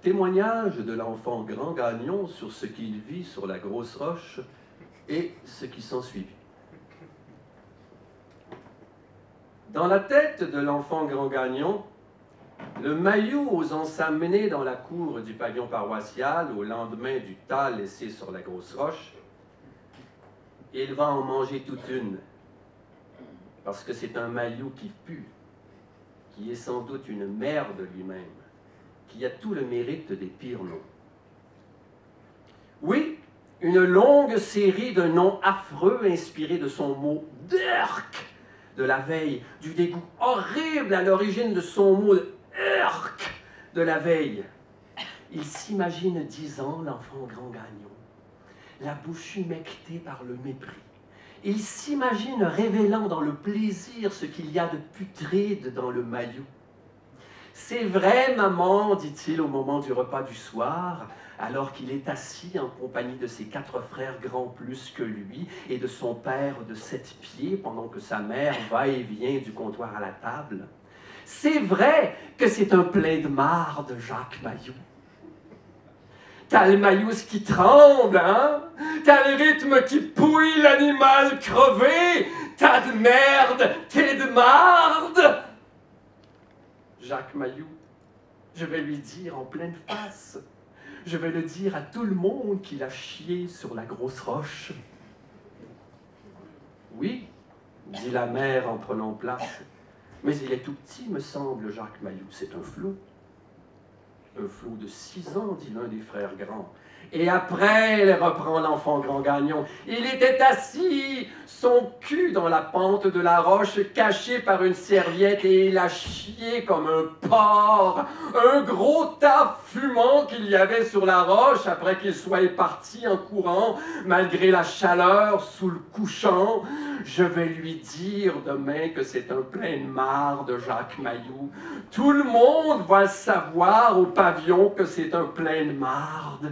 Témoignage de l'enfant Grand Gagnon sur ce qu'il vit sur la grosse roche et ce qui s'ensuivit. Dans la tête de l'enfant Grand Gagnon, le Mayou osant s'amener dans la cour du pavillon paroissial au lendemain du tas laissé sur la grosse roche, il va en manger toute une, parce que c'est un Mayou qui pue, qui est sans doute une merde lui-même, qui a tout le mérite des pires noms. Oui, une longue série de noms affreux inspirés de son mot « Dirk » de la veille, du dégoût horrible à l'origine de son mot « Urk » de la veille. Il s'imagine 10 ans, l'enfant Grand Gagnon, la bouche humectée par le mépris. Il s'imagine révélant dans le plaisir ce qu'il y a de putride dans le Mayou. « C'est vrai, maman, dit-il au moment du repas du soir, alors qu'il est assis en compagnie de ses 4 frères grands plus que lui et de son père de 7 pieds, pendant que sa mère va et vient du comptoir à la table. C'est vrai que c'est un plein de marde, Jacques Mayou. T'as le Mayous qui tremble, hein? T'as le rythme qui pouille l'animal crevé. T'as de merde, t'es de marde. Jacques Mayou, je vais lui dire en pleine face. Je vais le dire à tout le monde qu'il a chié sur la grosse roche. Oui, dit la mère en prenant place. Mais il est tout petit, me semble, Jacques Mayou. C'est un flot. Un flot de 6 ans, dit l'un des frères grands. Et après, reprend l'enfant Grand Gagnon, il était assis, son cul dans la pente de la roche, caché par une serviette, et il a chié comme un porc. Un gros tas fumant qu'il y avait sur la roche après qu'il soit parti en courant, malgré la chaleur sous le couchant. Je vais lui dire demain que c'est un plein de marde, Jacques Mayou. Tout le monde va le savoir au pavillon que c'est un plein de marde.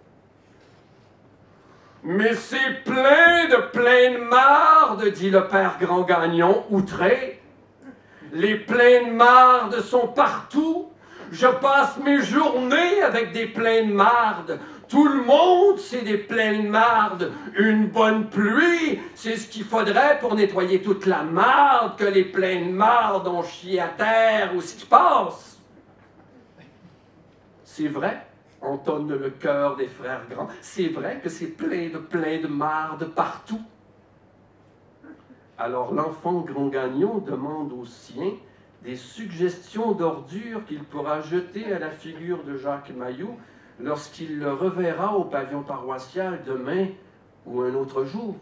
Mais c'est plein de marde, dit le père Grand Gagnon, outré. Les pleins de marde sont partout. Je passe mes journées avec des pleins de marde. Tout le monde, c'est des pleins de marde. Une bonne pluie, c'est ce qu'il faudrait pour nettoyer toute la marde que les pleins de marde ont chié à terre ou ce qui passe. C'est vrai, entonne le cœur des frères grands. C'est vrai que c'est plein de marde partout. Alors l'enfant Grand Gagnon demande aux siens des suggestions d'ordures qu'il pourra jeter à la figure de Jacques Mayou lorsqu'il le reverra au pavillon paroissial demain ou un autre jour.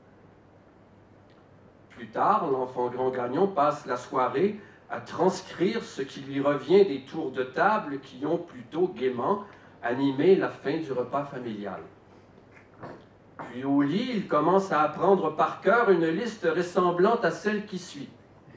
Plus tard, l'enfant Grand Gagnon passe la soirée à transcrire ce qui lui revient des tours de table qui ont plutôt gaiement animé la fin du repas familial. Puis au lit, il commence à apprendre par cœur une liste ressemblante à celle qui suit.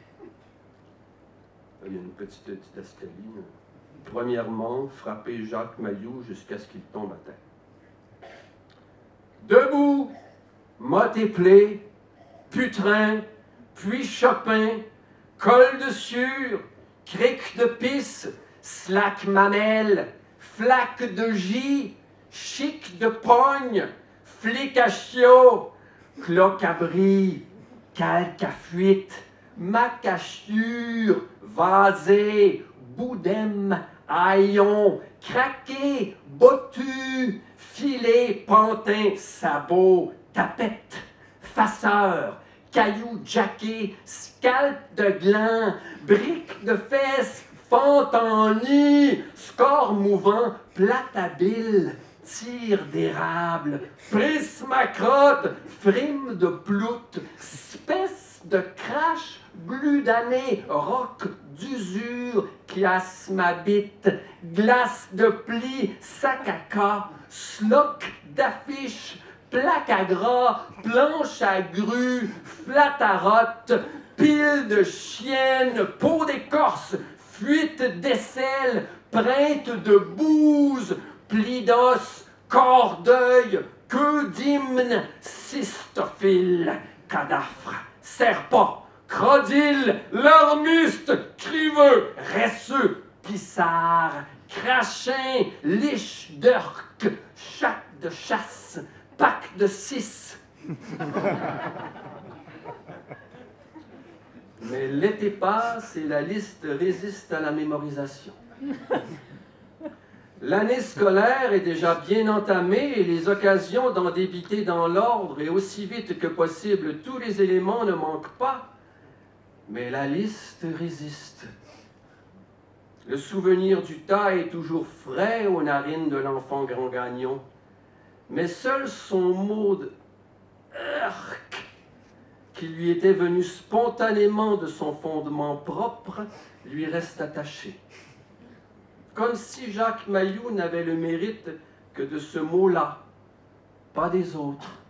Il y a une petite escalier. Premièrement, frapper Jacques Mayou jusqu'à ce qu'il tombe à terre. Debout, motte et plé, putrin, puis Chopin, col de suure, cric de pisse, slack mamelle, flaque de gis, chic de pogne, flic à chiot, cloque à bris, calque à fuite, macachure, vasé, boudem, haillon, craqué, bottu, filet, pantin, sabot, tapette, faceur, caillou jacké, scalp de gland, brique de fesses, fente en nid, score mouvant, plate à bile, tire d'érable, prisme à crotte, frime de ploute, spèce de crache, glu d'année, roc d'usure, chiasme à bite, glace de pli, sac à cas, sloc d'affiche, plaque à gras, planche à grue, flat à rotte, pile de chienne, peau d'écorce, fuite d'aisselle, preinte de bouse, pli d'os, corps d'œil, queue d'hymne, cystophile, cadavre, serpent, crocodile, larmiste, criveux, resseux, pissard, crachin, liche, d'urk, chac de chasse, pack de 6. Mais l'été passe et la liste résiste à la mémorisation. L'année scolaire est déjà bien entamée et les occasions d'en débiter dans l'ordre et aussi vite que possible tous les éléments ne manquent pas, mais la liste résiste. Le souvenir du tas est toujours frais aux narines de l'enfant grand gagnon, mais seul son mot de « Urk » qui lui était venu spontanément de son fondement propre lui reste attaché. Comme si Jacques Mayou n'avait le mérite que de ce mot-là, pas des autres.